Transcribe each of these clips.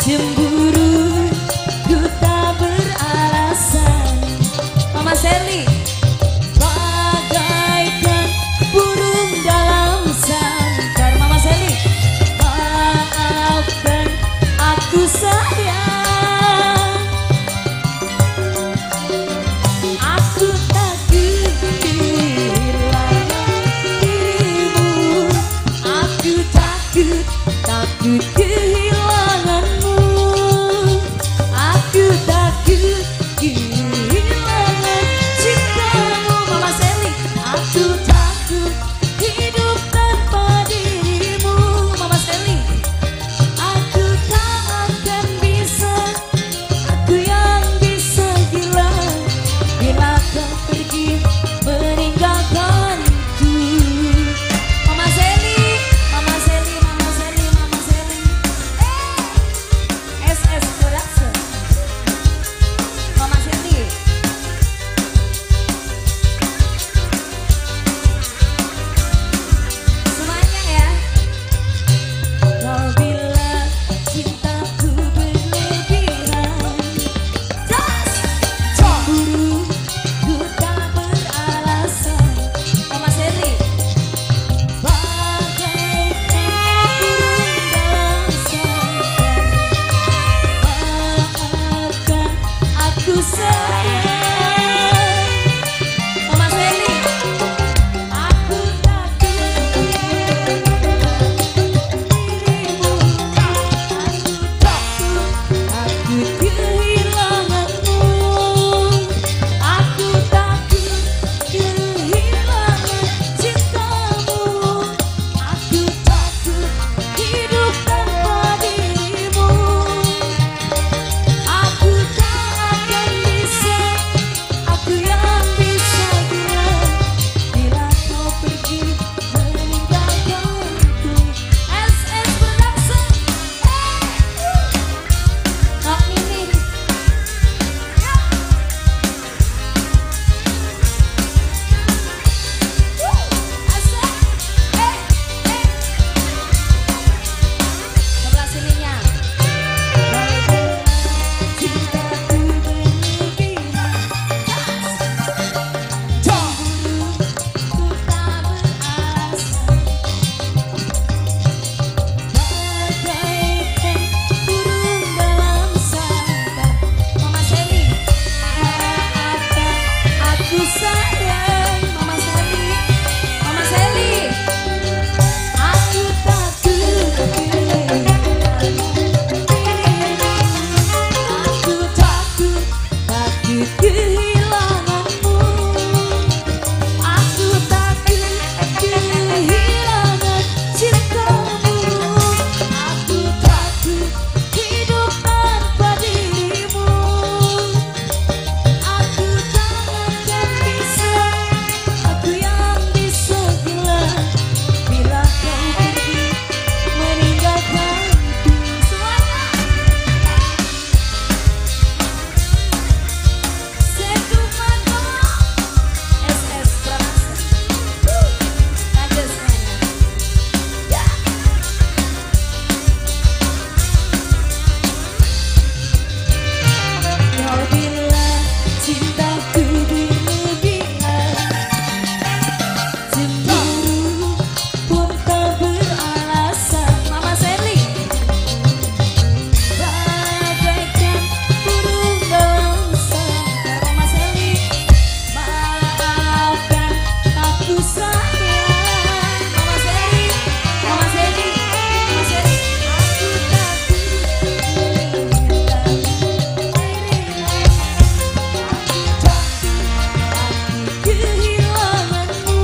Cemburu ku tak beralasan. Mama Sally. Bagaikan burung dalam sangkar. Mama Sally. Maafkan aku sayang. Aku takut kehilangan dirimu. Aku takut kehilanganmu. Aku takut kehilangan cintamu. Mama Sally. Aku takut hidup tanpa dirimu. Mama Sally. Aku tak akan bisa, aku yang bisa gila bila kau pergi meninggalkanku. Mama Sally, Mama Sally, Mama Sally, Mama Sally. SS Production. Mama Sally. Semuanya ya. Kau bilang cintaku berlebihan. Cemburu ku tak beralasan. Mama Sally. Bagaikan burung dalam sangkar. Maafkan aku sayang. Mama Sally. Aku takut dirimu. Aku kehilanganmu. Aku takut kehilangan cintamu. Aku takut hidup tanpa dirimu. Aku tak akan bisa, aku yang bisa gila bila kau pergi meninggalkanku. SS Production. Kak Mimin. Asik. Sebelah sininya. Cintaku berlebihan. Cemburu ku tak beralasan. Bagaikan burung dalam sangkar. Mama Sally. Maafkan aku sayang. Mama Sally. Mama Sally. Aku takut kehilangan dirimu. Aku takut kehilanganmu. Aku takut kehilangan cintamu. Aku takut hidup tanpa dirimu. Aku tak akan bisa, aku yang bisa gila bila kau pergi meninggalkanku. Semuanya. Sekumano. SS Production. Lanjut semuanya. Ya. Kau bilang cintaku berlebihan. Cemburu pun tak beralasan. Mama Sally. Bagaikan burung dalam sangkar. Mama Sally. Maafkan aku sayang. Mama Sally. Mama Sally. Mama Sally. Aku takut kehilanganmu.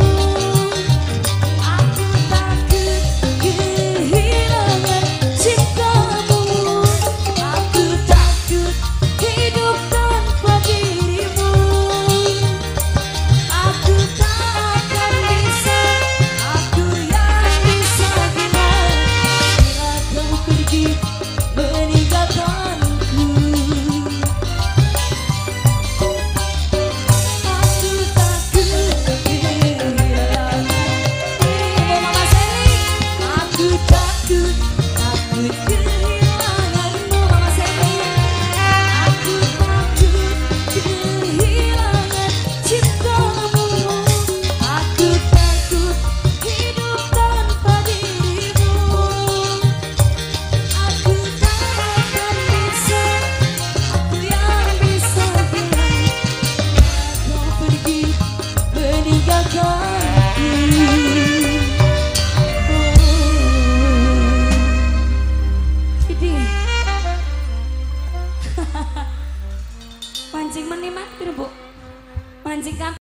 Aku takut kehilangan cintamu. Aku takut hidup tanpa dirimu. Aku tak akan bisa, aku yang bisa gila bila kau pergi meninggalkanku. Aku takut kehilangan dirimu. Mama Sally. Aku takut kehilanganmu. Mama mancing menikmati Bu. Mancing